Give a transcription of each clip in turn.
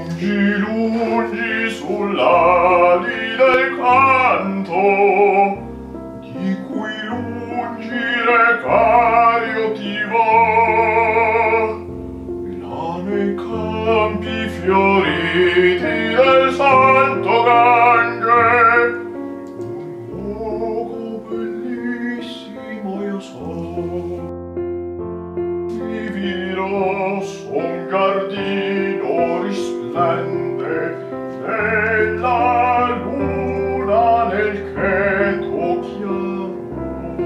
lungi, lungi sull'ali del canto, di cui lungi recario ti va, là nei campi fioriti del Santo Gange, un luogo bellissimo io so. Vivirò son giardino risplende nella luna nel cheto chiaro,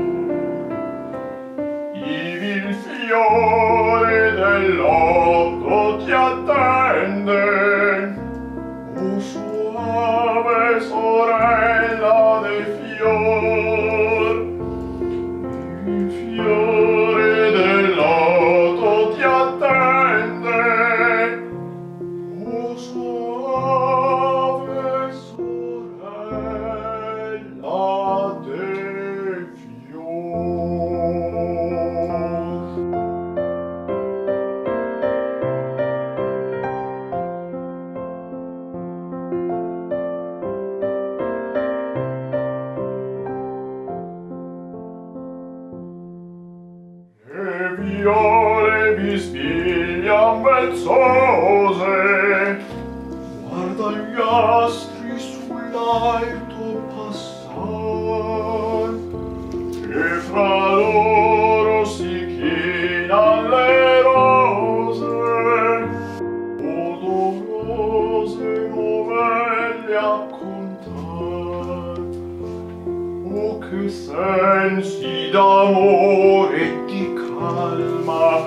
ivi il fiore del loto ti attende, o soave sorella del fior, il fiore del loto ti attende, o soave sorella del fior. Le viole vi spiglian vezzose, guarda gli astri sull'alto passar, e fra loro si chinan le rose, odorose novelle a contar. Oh, che sensi d'amore e di calma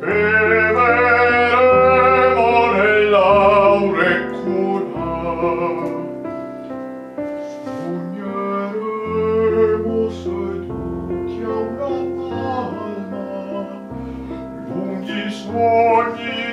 beveremo nell'aure cura, sogneremo seduti a una palma, lunghi sogni